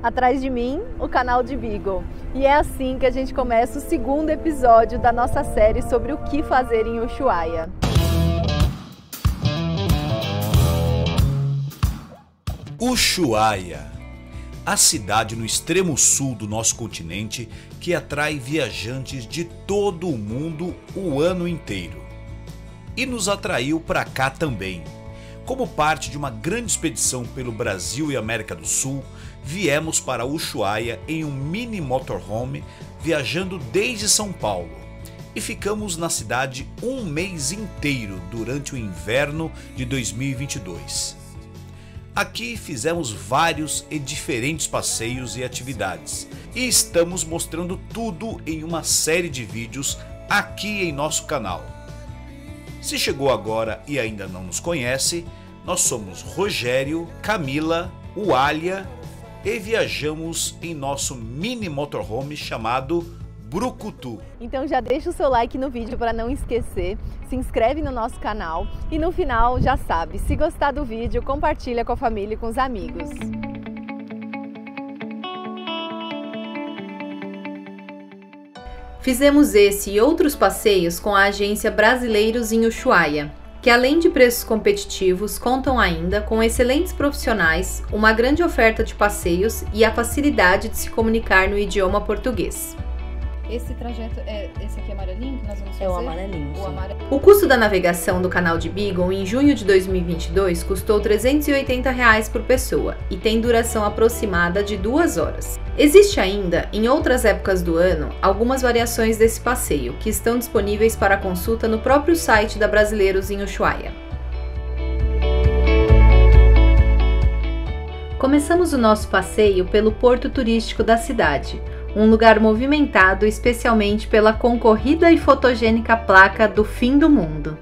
Atrás de mim, o canal de Beagle. E é assim que a gente começa o segundo episódio da nossa série sobre o que fazer em Ushuaia. Ushuaia, a cidade no extremo sul do nosso continente que atrai viajantes de todo o mundo o ano inteiro. E nos atraiu para cá também. Como parte de uma grande expedição pelo Brasil e América do Sul, viemos para Ushuaia em um mini motorhome viajando desde São Paulo. E ficamos na cidade um mês inteiro durante o inverno de 2022. Aqui fizemos vários e diferentes passeios e atividades e estamos mostrando tudo em uma série de vídeos aqui em nosso canal. Se chegou agora e ainda não nos conhece, nós somos Rogério, Camila, Ualia e viajamos em nosso mini motorhome chamado Brucutu. Então já deixa o seu like no vídeo para não esquecer, se inscreve no nosso canal e no final já sabe, se gostar do vídeo, compartilha com a família e com os amigos. Fizemos esse e outros passeios com a agência Brasileiros em Ushuaia, que além de preços competitivos, contam ainda com excelentes profissionais, uma grande oferta de passeios e a facilidade de se comunicar no idioma português. Esse trajeto é esse aqui amarelinho que nós vamos fazer? É o amarelinho, O custo da navegação do canal de Beagle em junho de 2022 custou R$ 380 por pessoa e tem duração aproximada de 2 horas. Existe ainda, em outras épocas do ano, algumas variações desse passeio que estão disponíveis para consulta no próprio site da Brasileiros em Ushuaia. Começamos o nosso passeio pelo porto turístico da cidade, um lugar movimentado especialmente pela concorrida e fotogênica placa do Fim do Mundo.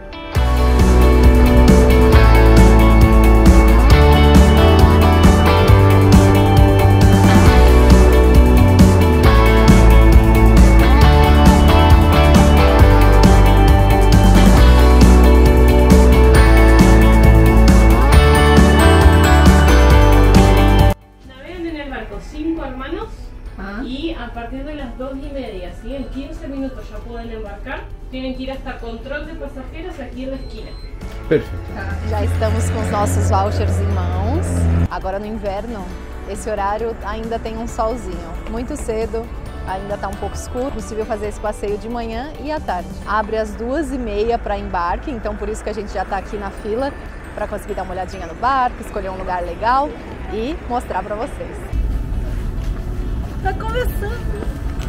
Navegan en el barco 5 hermanos. Y a partir de las 2:30, ¿sí? En 15 minutos ya pueden embarcar. Tienen que ir hasta control de pasajeros aquí en la esquina. Perfeito. Já estamos com os nossos vouchers em mãos. Agora no inverno, esse horário ainda tem um solzinho. Muito cedo, ainda está um pouco escuro. É possível fazer esse passeio de manhã e à tarde. Abre às 2:30 para embarque, então por isso que a gente já está aqui na fila para conseguir dar uma olhadinha no barco, escolher um lugar legal e mostrar para vocês. Tá começando!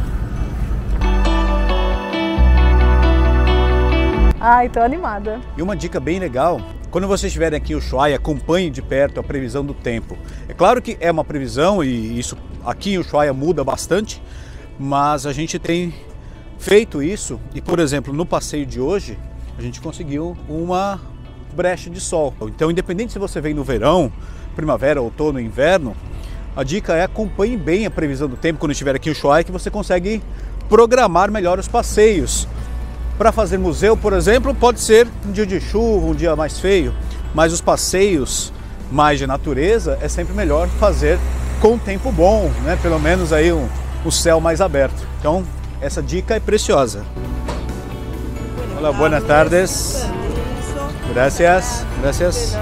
Ai, tô animada. E uma dica bem legal, quando vocês estiverem aqui em Ushuaia, acompanhe de perto a previsão do tempo. É claro que é uma previsão e isso aqui em Ushuaia muda bastante, mas a gente tem feito isso e, por exemplo, no passeio de hoje, a gente conseguiu uma brecha de sol. Então, independente se você vem no verão, primavera, outono, inverno, a dica é acompanhe bem a previsão do tempo quando estiver aqui em Ushuaia, que você consegue programar melhor os passeios. Para fazer museu, por exemplo, pode ser um dia de chuva, um dia mais feio, mas os passeios mais de natureza é sempre melhor fazer com tempo bom, né? Pelo menos aí o céu mais aberto. Então, essa dica é preciosa. Olá, buenas tardes. Gracias, gracias.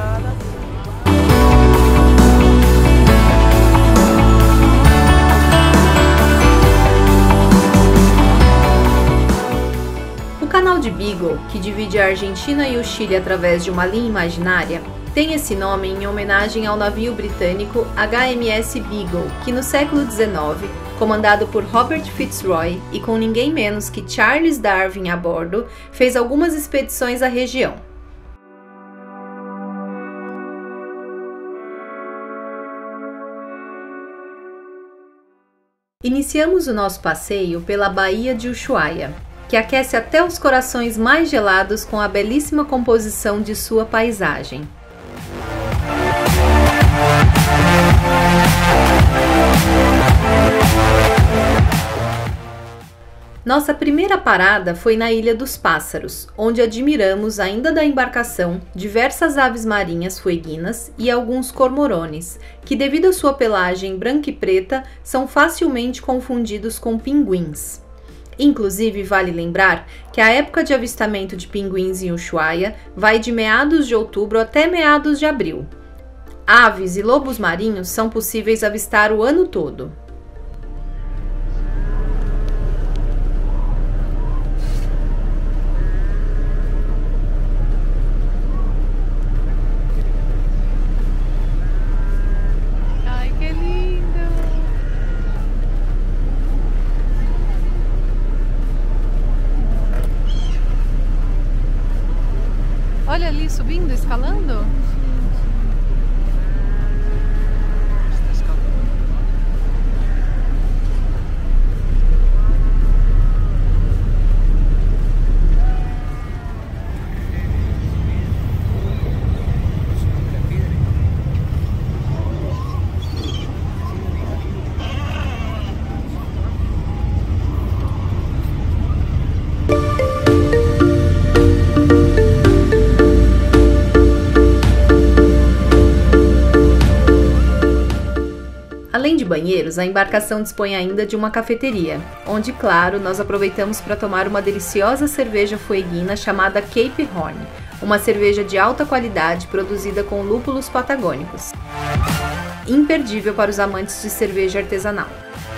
O canal de Beagle, que divide a Argentina e o Chile através de uma linha imaginária, tem esse nome em homenagem ao navio britânico HMS Beagle, que no século XIX, comandado por Robert Fitzroy e com ninguém menos que Charles Darwin a bordo, fez algumas expedições à região. Iniciamos o nosso passeio pela Baía de Ushuaia, que aquece até os corações mais gelados com a belíssima composição de sua paisagem. Nossa primeira parada foi na Ilha dos Pássaros, onde admiramos, ainda da embarcação, diversas aves marinhas fueguinas e alguns cormorones, que devido à sua pelagem branca e preta, são facilmente confundidos com pinguins. Inclusive, vale lembrar que a época de avistamento de pinguins em Ushuaia vai de meados de outubro até meados de abril. Aves e lobos marinhos são possíveis avistar o ano todo. Olha ali, subindo, escalando. Além de banheiros, a embarcação dispõe ainda de uma cafeteria, onde, claro, nós aproveitamos para tomar uma deliciosa cerveja fueguina chamada Cape Horn, uma cerveja de alta qualidade produzida com lúpulos patagônicos. Imperdível para os amantes de cerveja artesanal.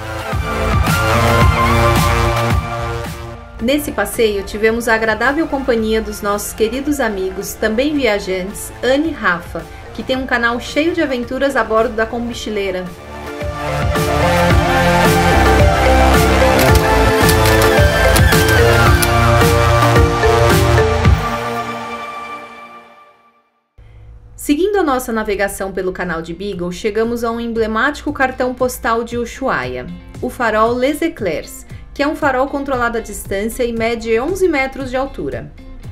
Nesse passeio, tivemos a agradável companhia dos nossos queridos amigos, também viajantes, Anne e Rafa, que tem um canal cheio de aventuras a bordo da combichileira. Seguindo a nossa navegação pelo canal de Beagle, chegamos a um emblemático cartão postal de Ushuaia, o farol Les Eclairs, que é um farol controlado à distância e mede 11 metros de altura.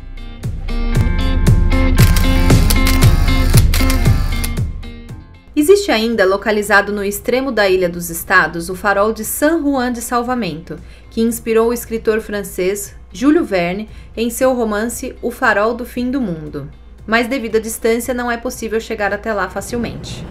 Existe ainda, localizado no extremo da Ilha dos Estados, o farol de San Juan de Salvamento, que inspirou o escritor francês Jules Verne em seu romance O Farol do Fim do Mundo. Mas devido à distância não é possível chegar até lá facilmente.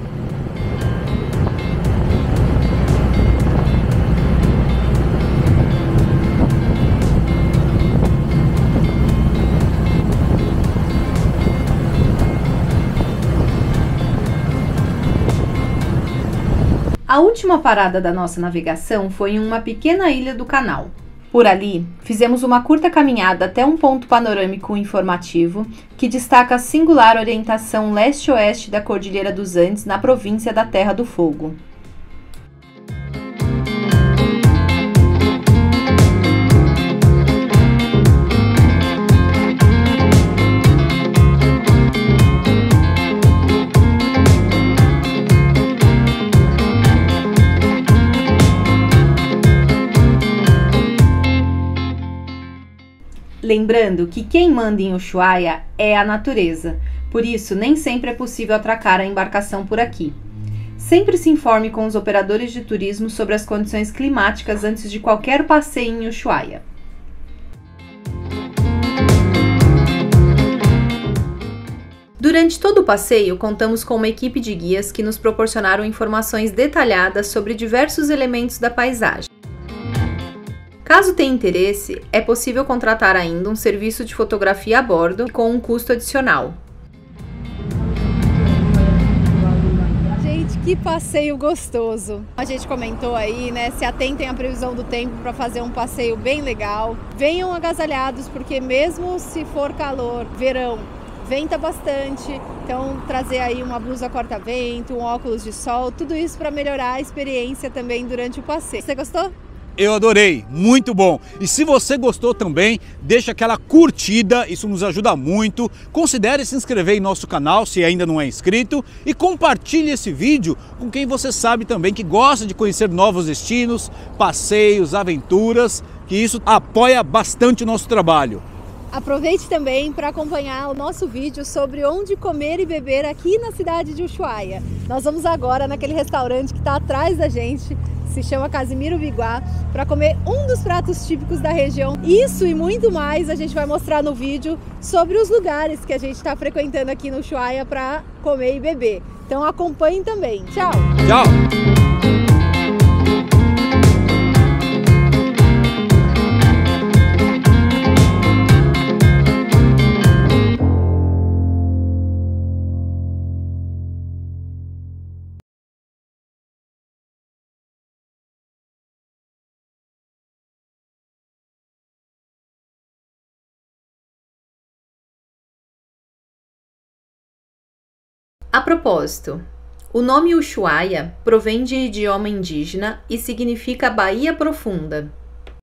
A última parada da nossa navegação foi em uma pequena ilha do canal. Por ali, fizemos uma curta caminhada até um ponto panorâmico informativo que destaca a singular orientação leste-oeste da Cordilheira dos Andes na província da Terra do Fogo. Lembrando que quem manda em Ushuaia é a natureza, por isso nem sempre é possível atracar a embarcação por aqui. Sempre se informe com os operadores de turismo sobre as condições climáticas antes de qualquer passeio em Ushuaia. Durante todo o passeio, contamos com uma equipe de guias que nos proporcionaram informações detalhadas sobre diversos elementos da paisagem. Caso tenha interesse, é possível contratar ainda um serviço de fotografia a bordo com um custo adicional. Gente, que passeio gostoso! A gente comentou aí, né? Se atentem à previsão do tempo para fazer um passeio bem legal. Venham agasalhados, porque mesmo se for calor, verão, venta bastante. Então, trazer aí uma blusa corta-vento, um óculos de sol, tudo isso para melhorar a experiência também durante o passeio. Você gostou? Eu adorei, muito bom. E se você gostou também, deixa aquela curtida, isso nos ajuda muito. Considere se inscrever em nosso canal, se ainda não é inscrito. E compartilhe esse vídeo com quem você sabe também que gosta de conhecer novos destinos, passeios, aventuras, que isso apoia bastante o nosso trabalho. Aproveite também para acompanhar o nosso vídeo sobre onde comer e beber aqui na cidade de Ushuaia. Nós vamos agora naquele restaurante que está atrás da gente, se chama Casimiro Biguá, para comer um dos pratos típicos da região. Isso e muito mais a gente vai mostrar no vídeo sobre os lugares que a gente está frequentando aqui no Ushuaia para comer e beber. Então acompanhem também. Tchau! Tchau! A propósito, o nome Ushuaia provém de idioma indígena e significa Baía Profunda.